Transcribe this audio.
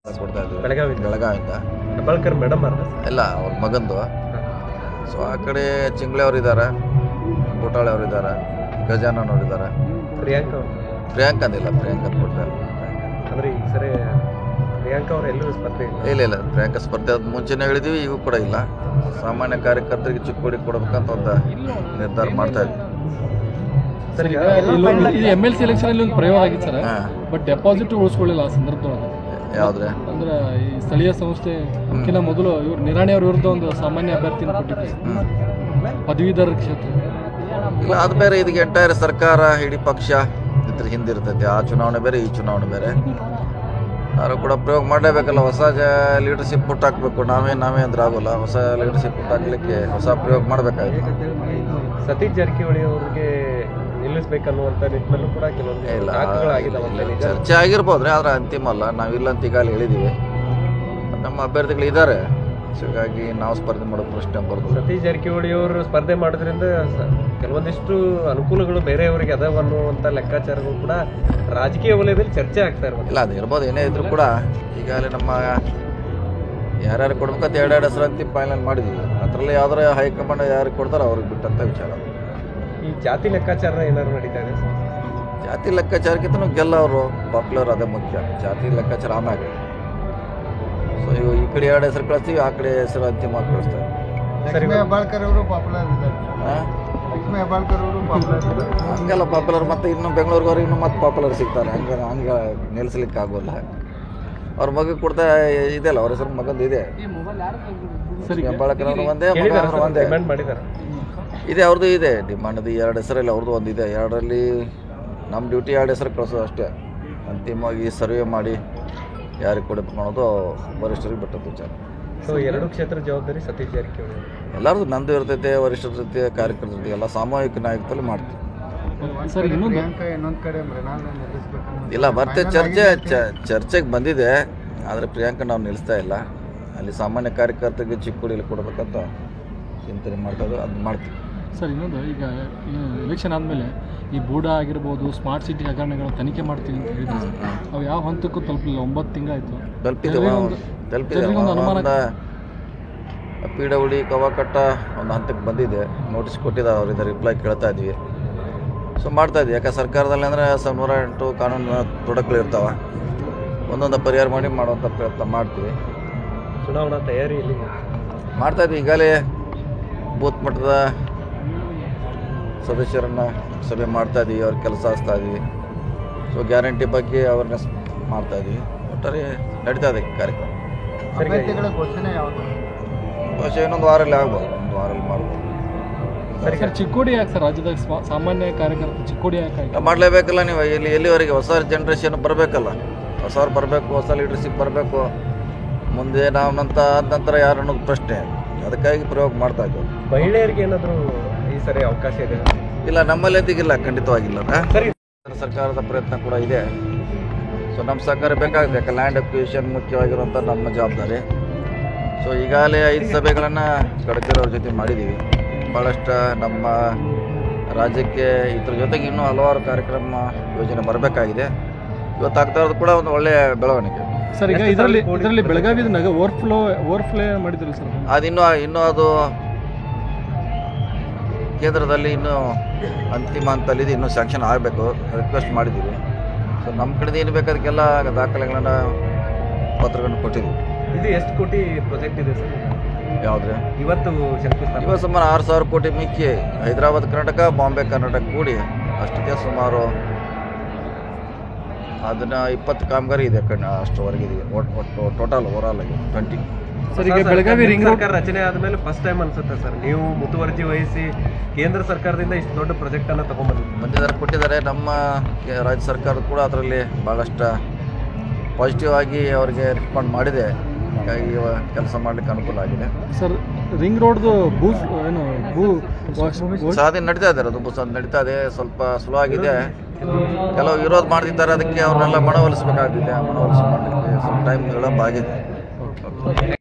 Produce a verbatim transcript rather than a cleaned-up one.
ಕೊಡ್ತಾ ಇದ್ವಿ ಬೆಳಗಾವಿ ಬೆಳಗಾವಿಂದ ಹೆಬ್ಬಾಳ್ಕರ್ ಮೇಡಮ್ ಇಲ್ಲ ಅವ್ರ ಮಗಂದು. ಸೊ ಆ ಕಡೆ ಚಿಂಗ್ಳೆ ಅವ್ರು ಇದ್ದಾರೆ, ಕೋಟಾಳೆ ಅವ್ರು ಇದ್ದಾರೆ, ಗಜಾನನ್ ಅವ್ರು ಇದ್ದಾರೆ. ಪ್ರಿಯಾಂಕಾ ಪ್ರಿಯಾಂಕ ಅಂದಿಲ್ಲ, ಪ್ರಿಯಾಂಕ ಕೊಡ್ತಾ ಅಂದ್ರೆ ಈ ಸರಿ ಪ್ರಿಯಾಂಕಾ ಅವ್ರು ಎಲ್ಲೂ ಸ್ಪರ್ಧೆ ಇಲ್ಲ. ಇಲ್ಲ ಇಲ್ಲ ಪ್ರಿಯಾಂಕ ಸ್ಪರ್ಧೆ ಅದು ಮುಂಚೆನೇ ಹೇಳಿದ್ವಿ, ಈಗೂ ಕೂಡ ಇಲ್ಲ. ಸಾಮಾನ್ಯ ಕಾರ್ಯಕರ್ತರಿಗೆ ಚಿಕ್ಕೋಡಿ ಕೊಡಬೇಕಂತ ಒಂದು ನಿರ್ಧಾರ ಮಾಡ್ತಾ ಇದ್ವಿ. ಸರ್ ಈಗ ಎಮ್ ಎಲ್ ಸಿ ಎಲೆಕ್ಷನ್ ಅಲ್ಲಿ ಒಂದು ಪ್ರಯೋಗ ಆಗಿತ್ತು ಸರ್, ಬಟ್ ಡೆಪಾಸಿಟ್ ಉಳಿಸ್ಕೊಳ್ಳಿಲ್ಲ ಆ ಸಂದರ್ಭದೊಳಗೆ. ಯಾವ್ದ್ರೆ ಅಂದ್ರೆ ಈ ಸ್ಥಳೀಯ ಸಂಸ್ಥೆಕ್ಕಿಂತ ಮೊದಲು ಇವ್ರು ನಿರಾಣಿ ಅವ್ರ ವಿರುದ್ಧ ಒಂದು ಸಾಮಾನ್ಯ ಅಭ್ಯರ್ಥಿನ ಕೊಟ್ಟಿದ್ದೆ ಪದವೀಧರ ಕ್ಷೇತ್ರ. ಇಲ್ಲ ಅದು ಬೇರೆ, ಇದಕ್ಕೆ ಎಂಟೈರ್ ಸರ್ಕಾರ ಇಡೀ ಪಕ್ಷ ಇದ್ರ ಹಿಂದಿರ್ತೈತೆ. ಆ ಚುನಾವಣೆ ಬೇರೆ, ಈ ಚುನಾವಣೆ ಬೇರೆ. ಯಾರು ಕೂಡ ಪ್ರಯೋಗ ಮಾಡಲೇಬೇಕಲ್ಲ, ಹೊಸ ಜ ಲೀಡರ್ಶಿಪ್ ಪುಟ್ ಹಾಕಬೇಕು. ನಾವೇ ನಾವೇ ಅಂದ್ರೆ ಆಗೋಲ್ಲ, ಹೊಸ ಲೀಡರ್ಶಿಪ್ ಪುಟ್ ಹಾಕ್ಲಿಕ್ಕೆ ಹೊಸ ಪ್ರಯೋಗ ಮಾಡಬೇಕಾಗಿತ್ತು. ಸತೀಶ್ ಜಾರಕಿಹೊಳಿ ಅವ್ರಿಗೆ ನಿಲ್ಲಿಸ್ಬೇಕನ್ನುವಂಥ ನಿಟ್ಟಿನಲ್ಲೂ ಕೂಡ ಕೆಲವೊಂದು ಇಲ್ಲ ಚರ್ಚೆ ಆಗಿರ್ಬೋದ್ರಿ, ಆದ್ರೆ ಅಂತಿಮ ಅಲ್ಲ. ನಾವಿಲ್ಲ ಅಂತ ಈಗಾಗಲೇ ಹೇಳಿದ್ದೀವಿ. ನಮ್ಮ ಅಭ್ಯರ್ಥಿಗಳು ಇದ್ದಾರೆ, ಹೀಗಾಗಿ ನಾವು ಸ್ಪರ್ಧೆ ಮಾಡೋ ಪ್ರಶ್ನೆ ಬರ್ಬೋದು. ಸತೀಶ್ ಜಾರಕಿಹೊಳಿ ಅವರು ಸ್ಪರ್ಧೆ ಮಾಡೋದ್ರಿಂದ ಕೆಲವೊಂದಿಷ್ಟು ಅನುಕೂಲಗಳು ಬೇರೆಯವರಿಗೆ ಅದಾವ ಅನ್ನುವಂಥ ಲೆಕ್ಕಾಚಾರಗಳು ಕೂಡ ರಾಜಕೀಯ ವಲಯದಲ್ಲಿ ಚರ್ಚೆ ಆಗ್ತಾ ಇರ್ಬೋದು. ಇಲ್ಲ ಅದು ಇರ್ಬೋದು, ಏನೇ ಇದ್ರು ಕೂಡ ಈಗಾಗಲೇ ನಮ್ಮ ಯಾರ್ಯಾರು ಕೊಡ್ಬೇಕಂತ ಎರಡೆರಡು ಹೆಸರು ಅಂತ ಫೈನಲ್ ಮಾಡಿದ್ವಿ. ಅದರಲ್ಲಿ ಯಾವ್ದಾರ ಹೈಕಮಾಂಡ್ ಯಾರಿಗೆ ಕೊಡ್ತಾರೋ ಅವ್ರಿಗೆ ಬಿಟ್ಟಂತ ವಿಚಾರ. ಈ ಜಾತಿ ಲೆಕ್ಕಾಚಾರ ಏನಾದ್ರು ನಡೀತಾ ಇದೆ? ಜಾತಿ ಲೆಕ್ಕಾಚಾರಕ್ಕಿಂತ ಗೆಲ್ಲವರು ಪಾಪ್ಯುಲರ್ ಅದೇ ಮುಖ್ಯ. ಜಾತಿ ಲೆಕ್ಕಾಚಾರ ಆಮ್ಯಾಗ. ಸೊ ಇವು ಈ ಕಡೆ ಎರಡು ಹೆಸರು ಕಳಿಸ್ತೀವಿ, ಆ ಕಡೆ ಹೆಸರು ಅಂತಿಮವಾಗಿ ಕಳಿಸ್ತಾರೆ. ಹಂಗೆಲ್ಲ ಪಾಪ್ಯುಲರ್ ಮತ್ತೆ ಇನ್ನು ಬೆಂಗಳೂರಿಗವ್ರು ಇನ್ನೂ ಮತ್ತೆ ಪಾಪ್ಯುಲರ್ ಸಿಗ್ತಾರೆ. ಹಂಗೆ ಹಂಗೆ ನಿಲ್ಲಿಸ್ಲಿಕ್ಕೆ ಆಗೋಲ್ಲ. ಅವ್ರ ಮಗ ಕೊಡ್ತಾ ಇದೆಯಲ್ಲ, ಅವ್ರ ಹೆಸರು ಮಗಂದು ಇದೆ. ಹೆಬ್ಬಾಳ್ಕರ್ ಅವ್ರು ಒಂದೇ, ಮಗ ಅವ್ರು ಒಂದೇ ಇದೆ, ಅವ್ರದ್ದು ಇದೆ ಡಿಮಾಂಡ್. ಎರಡು ಹೆಸರಲ್ಲಿ ಅವ್ರದ್ದು ಒಂದಿದೆ. ಎರಡರಲ್ಲಿ ನಮ್ಮ ಡ್ಯೂಟಿ ಎರಡು ಹೆಸರು ಕಳಿಸೋದು ಅಷ್ಟೇ. ಅಂತಿಮವಾಗಿ ಸರ್ವೆ ಮಾಡಿ ಯಾರಿಗೆ ಕೊಡಬೇಕು ಅನ್ನೋದು ವರಿಷ್ಠರಿಗೆ ಬಿಟ್ಟದ್ದು ವಿಚಾರ. ಸೊ ಎರಡು ಕ್ಷೇತ್ರ ಜವಾಬ್ದಾರಿ ಸತೀಶ್ ಜಾರಕಿಹೊಳಿ ಎಲ್ಲರದು ನಂದು ಇರ್ತೈತೆ, ವರಿಷ್ಠರ ಜೊತೆ ಕಾರ್ಯಕರ್ತರ ಜೊತೆ ಎಲ್ಲ ಸಾಮೂಹಿಕ ನಾಯಕತ್ವದಲ್ಲಿ ಮಾಡ್ತೀವಿ. ಇಲ್ಲ ಬರ್ತೆ ಚರ್ಚೆ ಚರ್ಚೆಗೆ ಬಂದಿದೆ, ಆದರೆ ಪ್ರಿಯಾಂಕಾ ನಾವು ನಿಲ್ಲಿಸ್ತಾ ಇಲ್ಲ. ಅಲ್ಲಿ ಸಾಮಾನ್ಯ ಕಾರ್ಯಕರ್ತರಿಗೆ ಚಿಕ್ಕೋಡಿಯಲ್ಲಿ ಕೊಡಬೇಕಂತ ಚಿಂತನೆ ಮಾಡ್ತಾ ಇದ್ದು, ಅದು ಮಾಡ್ತೀವಿ. ಸರ್ ಇನ್ನೊಂದು, ಈಗ ಎಲೆಕ್ಷನ್ ಆದಮೇಲೆ ಈ ಬೂಡ ಆಗಿರ್ಬೋದು, ಸ್ಮಾರ್ಟ್ ಸಿಟಿ ಹಗರಣಗಳ ತನಿಖೆ ಮಾಡ್ತೀವಿ ಅಂತ ಹೇಳಿದ್ರು ಸರ್. ಅವು ಯಾವ ಹಂತಕ್ಕೂ ತಲುಪಲಿಲ್ಲ. ಒಂಬತ್ತು ತಿಂಗಳಾಯಿತು. ತಲುಪಿದೆ ತಲುಪಿದೆ ಒಂದು ಪಿ ಡಬ್ಲ್ಯೂ ಡಿ ಕವಾಕಟ್ಟ ಒಂದು ಹಂತಕ್ಕೆ ಬಂದಿದೆ. ನೋಟಿಸ್ ಕೊಟ್ಟಿದ್ದಾರೆ, ಅವರಿಂದ ರಿಪ್ಲೈ ಕೇಳ್ತಾ ಇದ್ವಿ. ಸೊ ಮಾಡ್ತಾ ಇದ್ವಿ. ಯಾಕೆ ಸರ್ಕಾರದಲ್ಲಿ ಅಂದರೆ ನೂರ ಎಂಟು ಕಾನೂನು ತೊಡಕುಗಳು ಇರ್ತಾವೆ. ಒಂದೊಂದು ಪರಿಹಾರ ಮಾಡಿ ಮಾಡುವಂಥ ಪ್ರಯತ್ನ ಮಾಡ್ತೀವಿ. ಚುನಾವಣಾ ತಯಾರಿಯಲ್ಲಿ ಮಾಡ್ತಾಯಿದ್ವಿ. ಈಗಾಗಲೇ ಬೂತ್ ಮಟ್ಟದ ಸದಸ್ಯರನ್ನು ಸಭೆ ಮಾಡ್ತಾಯಿದ್ವಿ, ಅವ್ರ ಕೆಲಸ ಹಚ್ತಾ ಇದ್ವಿ. ಸೊ ಗ್ಯಾರಂಟಿ ಬಗ್ಗೆ ಅವೇರ್ನೆಸ್ ಮಾಡ್ತಾಯಿದ್ವಿ. ಒಟ್ಟಾರೆ ನಡೀತಾ ಇದೆ ಕಾರ್ಯಕ್ರಮ. ಬಹುಶಃ ಇನ್ನೊಂದು ವಾರಲ್ಲಿ ಆಗ್ಬೋದು, ಒಂದು ವಾರಲ್ಲಿ ಮಾಡ್ಬೋದು. ಸರ್ ಚಿಕ್ಕೋಡಿ ಯಾಕೆ ಸರ್ ರಾಜ್ಯದಾಗ ಸಾಮಾನ್ಯ ಕಾರ್ಯಕರ್ತ ಚಿಕ್ಕೋಡಿ ಯಾಕೆ ಮಾಡಲೇಬೇಕಲ್ಲ? ನೀವು ಇಲ್ಲಿ ಎಲ್ಲಿವರೆಗೆ ಹೊಸ ಜನ್ರೇಷನ್ ಬರಬೇಕಲ್ಲ, ಹೊಸವ್ರು ಬರಬೇಕು, ಹೊಸ ಲೀಡರ್ಶಿಪ್ ಬರಬೇಕು. ಮುಂದೆ ನಾವು ನಂತ ಆದ ನಂತರ ಯಾರು ಅನ್ನೋದು ಪ್ರಶ್ನೆ. ಅದಕ್ಕಾಗಿ ಪ್ರಯೋಗ ಮಾಡ್ತಾ ಇದ್ದೇವೆ. ಮಹಿಳೆಯರಿಗೆ ಏನಾದರೂ ಈ ಸರಿ ಅವಕಾಶ ಇದೆ? ಇಲ್ಲ, ನಮ್ಮಲ್ಲಿ ಅದಿಗಿಲ್ಲ, ಖಂಡಿತವಾಗಿಲ್ಲ. ಸರಿ, ಸರ್ಕಾರದ ಪ್ರಯತ್ನ ಕೂಡ ಇದೆ. ಸೊ ನಮ್ಮ ಸರ್ಕಾರ ಬೇಕಾಗುತ್ತೆ. ಯಾಕೆ ಲ್ಯಾಂಡ್ ಅಕ್ವಿಷನ್ ಮುಖ್ಯವಾಗಿರುವಂಥ ನಮ್ಮ ಜವಾಬ್ದಾರಿ. ಸೊ ಈಗಾಗಲೇ ಐದು ಸಭೆಗಳನ್ನು ಗಡ್ಕರಿಯವ್ರ ಜೊತೆ ಮಾಡಿದ್ದೀವಿ. ಭಾಳಷ್ಟು ನಮ್ಮ ರಾಜ್ಯಕ್ಕೆ ಇದ್ರ ಜೊತೆಗೆ ಇನ್ನೂ ಹಲವಾರು ಕಾರ್ಯಕ್ರಮ ಯೋಜನೆ ಬರಬೇಕಾಗಿದೆ. ಇವತ್ತು ಆಗ್ತಾ ಇರೋದು ಕೂಡ ಒಂದು ಒಳ್ಳೆಯ ಬೆಳವಣಿಗೆ. ಸರ್ ಈಗ ಇದರಲ್ಲಿ ಇದರಲ್ಲಿ ಬೆಳಗಾವಿ ಓವರ್ಫ್ಲೋ ಓವರ್ಫ್ಲೋ ಮಾಡಿದ್ರು ಸರ್. ಅದು ಇನ್ನೂ ಇನ್ನೂ ಅದು ಕೇಂದ್ರದಲ್ಲಿ ಇನ್ನೂ ಅಂತಿಮ ಹಂತಲ್ಲಿದೆ, ಇನ್ನೂ ಸ್ಯಾಂಕ್ಷನ್ ಆಗಬೇಕು. ರಿಕ್ವೆಸ್ಟ್ ಮಾಡಿದ್ದೀವಿ. ಸೊ ನಮ್ಮ ಕಡೆದು ಏನು ಬೇಕಾದಕ್ಕೆಲ್ಲ ದಾಖಲೆಗಳನ್ನು ಪತ್ರಗಳನ್ನು ಕೊಟ್ಟಿದ್ದೀವಿ. ಇದು ಎಷ್ಟು ಕೋಟಿ ಪ್ರಾಜೆಕ್ಟ್ ಇದೆ ಸರ್? ಯಾವುದ್ರೆ ಇವತ್ತು ಶಂಕುಸ್ಥಾಪನೆ ಇವತ್ತು ಸುಮಾರು ಆರು ಸಾವಿರ ಕೋಟಿ ಮಿಕ್ಕಿ ಹೈದರಾಬಾದ್ ಕರ್ನಾಟಕ, ಬಾಂಬೆ ಕರ್ನಾಟಕ ಕೂಡಿ ಅಷ್ಟಕ್ಕೆ ಸುಮಾರು ಅದನ್ನ ಇಪ್ಪತ್ತು ಕಾಮಗಾರಿ ಇದೆ ಕಣ್ಣ ಅಷ್ಟರವರೆಗೆ ಇದೆ. ಒಟ್ಟು ಟೋಟಲ್ ಓವರಾಲ್ ಆಗಿ ಟ್ವೆಂಟಿ. ಸರ್ ಈಗ ಬೆಳಗಾವಿ ರಿಂಗ್ ಸರ್ಕಾರ ರಚನೆ ಆದಮೇಲೆ ಫಸ್ಟ್ ಟೈಮ್ ಅನ್ಸುತ್ತೆ ಸರ್ ನೀವು ಮುತುವರ್ಜಿ ವಹಿಸಿ ಕೇಂದ್ರ ಸರ್ಕಾರದಿಂದ ಇಷ್ಟು ದೊಡ್ಡ ಪ್ರಾಜೆಕ್ಟ್ ಅನ್ನು ತಗೊಂಡ್ಬಂದಿದ್ದೀವಿ. ಬಂದಿದ್ದಾರೆ, ಕೊಟ್ಟಿದ್ದಾರೆ. ನಮ್ಮ ರಾಜ್ಯ ಸರ್ಕಾರ ಕೂಡ ಅದರಲ್ಲಿ ಭಾಳಷ್ಟು ಪಾಸಿಟಿವ್ ಆಗಿ ಅವರಿಗೆ ರೆಸ್ಪಾಂಡ್ ಮಾಡಿದೆ. ಹಾಗಾಗಿ ಕೆಲಸ ಮಾಡ್ಲಿಕ್ಕೆ ಅನುಕೂಲ ಆಗಿದೆ. ಸರ್ ರಿಂಗ್ ರೋಡ್ದು ಭೂ ಏನು ಭೂ ಸಾಧನೆ ನಡೀತಾ ಇದ್ದಾರೆ. ಅದು ಭೂ ನಡೀತಾ ಇದೆ, ಸ್ವಲ್ಪ ಸ್ಲೋ ಆಗಿದೆ. ಕೆಲವು ವಿರೋಧ ಮಾಡ್ತಿದ್ದಾರೆ, ಅದಕ್ಕೆ ಅವ್ರನ್ನೆಲ್ಲ ಮನವೊಲಿಸಬೇಕಾಗಿದೆ. ಮನವೊಲಿಸಿ ಮಾಡಲಿಕ್ಕೆ ಸ್ವಲ್ಪ ಟೈಮ್ ವಿಳಂಬ ಆಗಿದೆ.